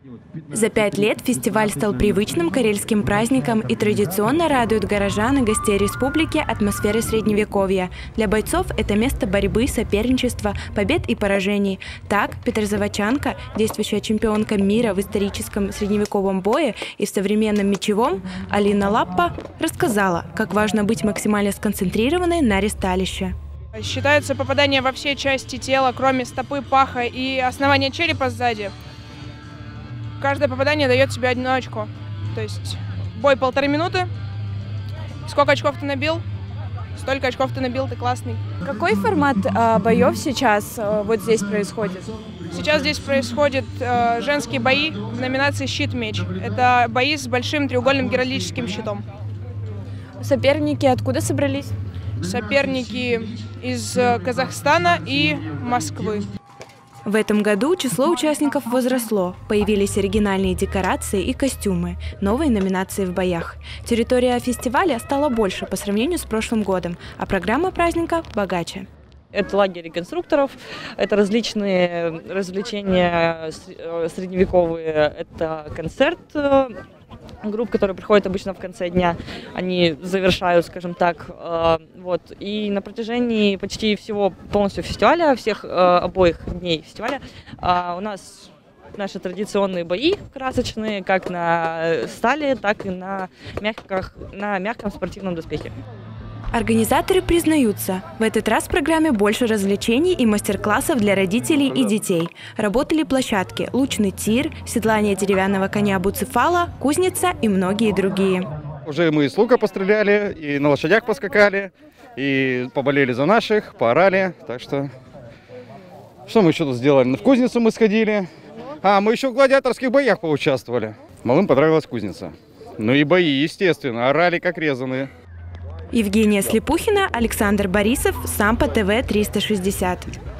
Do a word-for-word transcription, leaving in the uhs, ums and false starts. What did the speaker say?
За пять лет фестиваль стал привычным карельским праздником и традиционно радует горожан и гостей республики атмосферой средневековья. Для бойцов это место борьбы, соперничества, побед и поражений. Так, петрозаводчанка, действующая чемпионка мира в историческом средневековом бое и в современном мечевом, Алина Лаппа рассказала, как важно быть максимально сконцентрированной на ресталище. Считается попадание во все части тела, кроме стопы, паха и основания черепа сзади. Каждое попадание дает тебе одно очко. То есть бой полторы минуты. Сколько очков ты набил, столько очков ты набил, ты классный. Какой формат э, боев сейчас э, вот здесь происходит? Сейчас здесь происходят э, женские бои в номинации «Щит-меч». Это бои с большим треугольным геральдическим щитом. Соперники откуда собрались? Соперники из Казахстана и Москвы. В этом году число участников возросло, появились оригинальные декорации и костюмы, новые номинации в боях. Территория фестиваля стала больше по сравнению с прошлым годом, а программа праздника богаче. Это лагерь реконструкторов, это различные развлечения средневековые, это концерт групп, которые приходят обычно в конце дня, они завершают, скажем так, вот. И на протяжении почти всего полностью фестиваля, всех обоих дней фестиваля, у нас наши традиционные бои красочные, как на стали, так и на, мягких, на мягком спортивном доспехе. Организаторы признаются, в этот раз в программе больше развлечений и мастер-классов для родителей и детей. Работали площадки «Лучный тир», седлание деревянного коня Буцефала, кузница и многие другие. Уже мы и с лука постреляли, и на лошадях поскакали, и поболели за наших, поорали. Так что, что мы еще тут сделали? В кузницу мы сходили. А, мы еще в гладиаторских боях поучаствовали. Малым понравилась кузница. Ну и бои, естественно, орали как резаные. Евгения Слепухина, Александр Борисов, Сампо ТВ триста шестьдесят.